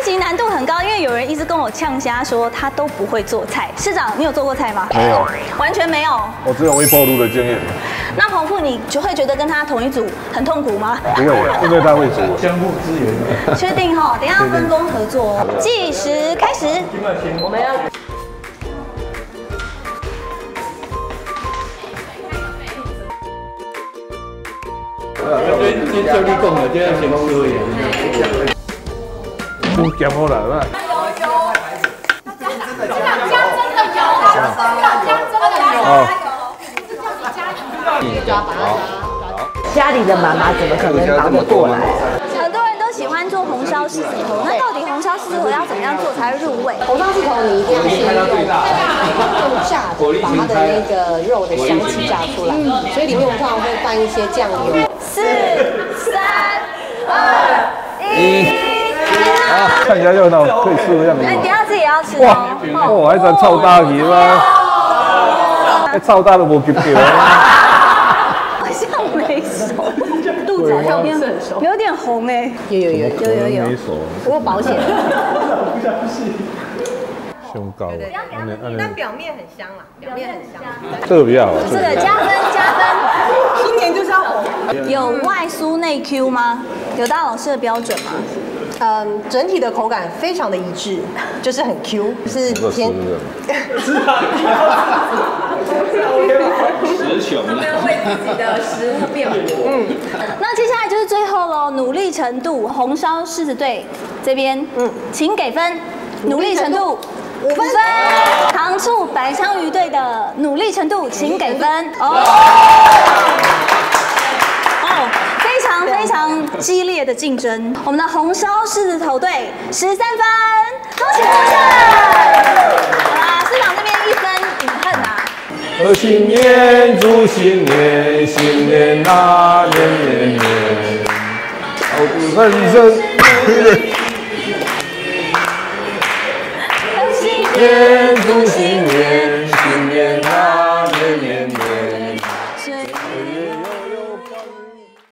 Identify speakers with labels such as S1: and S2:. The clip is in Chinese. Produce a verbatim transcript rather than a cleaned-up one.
S1: 题难度很高，因为有人一直跟我呛虾说他都不会做菜。市长，你有做过菜吗？
S2: 没有，
S1: 完全没有。
S2: 我只有微波炉的经验。
S1: 那彭富，你就会觉得跟他同一组很痛苦吗？
S2: 不会，因为他会煮。
S3: 相互支援。
S1: 确定哈，等一下分工合作哦。计时开始。
S4: 我们要。
S3: 这照你讲的，这样先收呀。
S2: 不咸好了，那。哦。
S4: 家里的妈妈怎么可能忙得过来？
S1: 很多人都喜欢做红烧狮子头，那到底红烧狮子头要怎么样做才会入味？
S5: 红烧狮子头你一定要先用用炸的，把它的那个肉的香气炸出来。所以里面我们通常会拌一些酱油。
S1: 四、三、二、一。
S2: 啊，看起来热闹，可以吃的样子。
S1: 哎，等下自己也要吃
S2: 哇，
S1: 哦。
S2: 哇，还真臭大鱼吗？那臭大都无吸到。
S1: 好像没熟，肚子好像偏熟，有点红哎。
S5: 有有有
S1: 有有有。
S2: 没熟。
S5: 不过保险。
S2: 胸高。对对。
S5: 但表面很香啦，表面很香。
S2: 这个比较好。
S1: 这个加分加分。
S5: 新年就是要红。
S1: 有外酥内 Q 吗？有大老师的标准吗？
S5: 嗯，整体的口感非常的一致，就是很 Q， 是偏。
S3: 词穷了。
S5: 为自己的食物辩驳。嗯。
S1: 那接下来就是最后喽，努力程度，红烧狮子队这边，嗯，请给分，努力程度。五分，糖醋白鲳鱼队的努力程度，请给分哦。哦，非常非常激烈的竞争，我们的红烧狮子头队十三分，恭喜获胜！好啦，市长这边一分饮恨啊。
S2: 贺新年，祝新年，新年啊，年年年，好不人生。祝新年，祝新年。